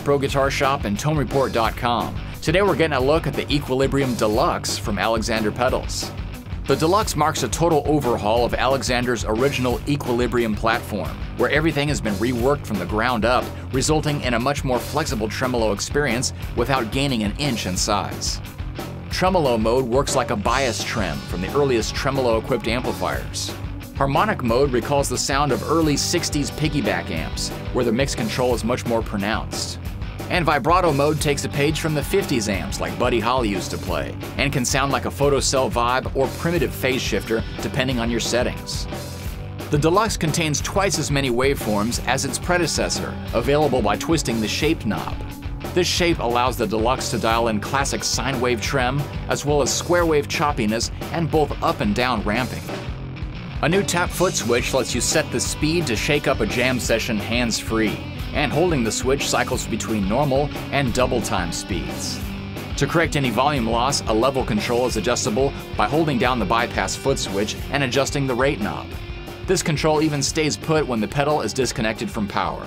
ProGuitarShop and ToneReport.com. Today we're getting a look at the Equilibrium DLX from Alexander pedals. The DLX marks a total overhaul of Alexander's original Equilibrium platform, where everything has been reworked from the ground up, resulting in a much more flexible tremolo experience without gaining an inch in size. Tremolo mode works like a bias trem from the earliest tremolo-equipped amplifiers. Harmonic mode recalls the sound of early 60s piggyback amps, where the mix control is much more pronounced. And vibrato mode takes a page from the 50s amps like Buddy Holly used to play, and can sound like a photocell vibe or primitive phase shifter depending on your settings. The DLX contains twice as many waveforms as its predecessor, available by twisting the shape knob. This shape allows the DLX to dial in classic sine wave trem, as well as square wave choppiness and both up and down ramping. A new tap foot switch lets you set the speed to shake up a jam session hands-free, and holding the switch cycles between normal and double time speeds. To correct any volume loss, a level control is adjustable by holding down the bypass foot switch and adjusting the rate knob. This control even stays put when the pedal is disconnected from power.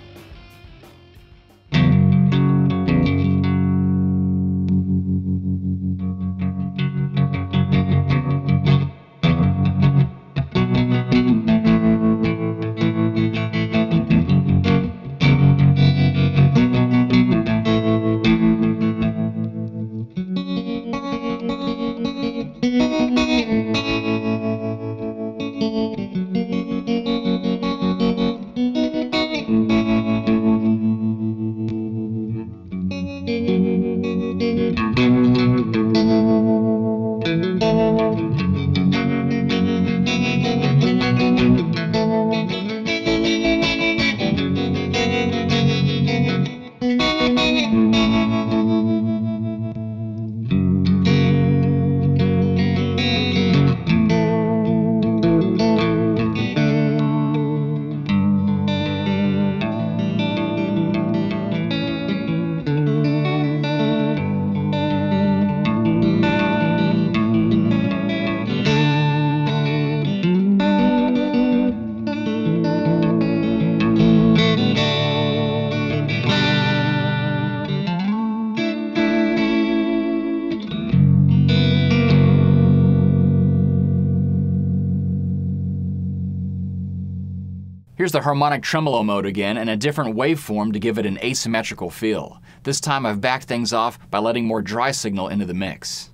Here's the Harmonic Tremolo mode again, and a different waveform to give it an asymmetrical feel. This time I've backed things off by letting more dry signal into the mix.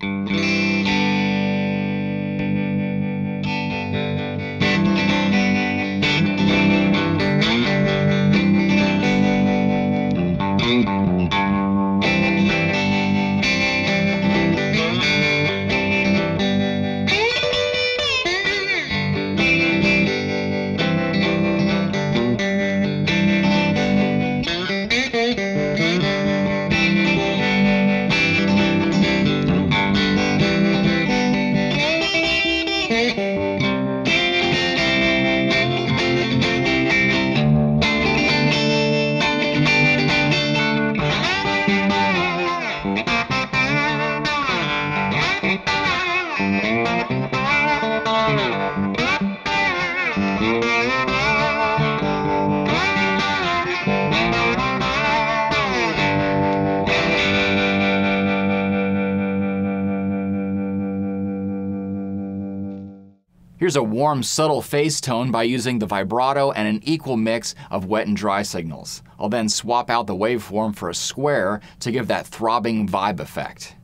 Here's a warm, subtle phase tone by using the vibrato and an equal mix of wet and dry signals. I'll then swap out the waveform for a square to give that throbbing vibe effect.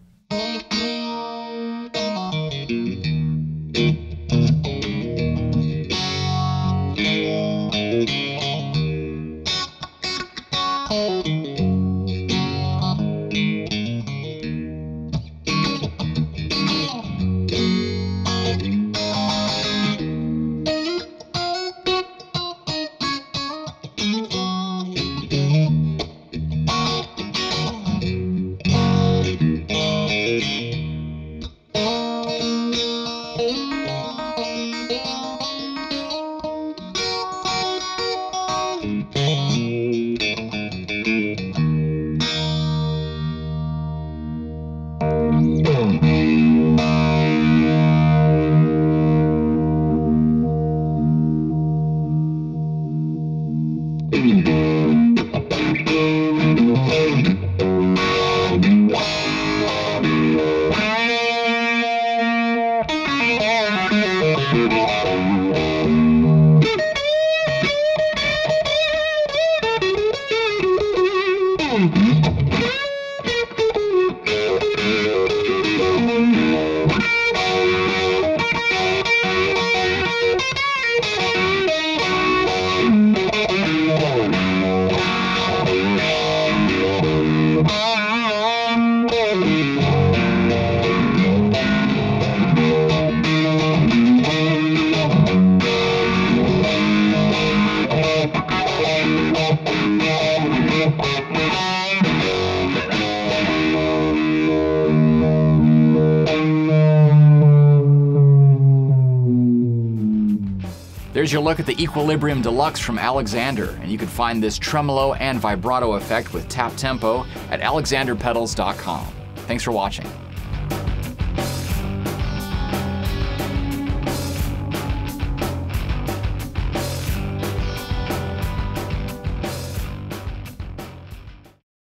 There's your look at the Equilibrium DLX from Alexander, and you can find this tremolo and vibrato effect with tap tempo at alexanderpedals.com. Thanks for watching.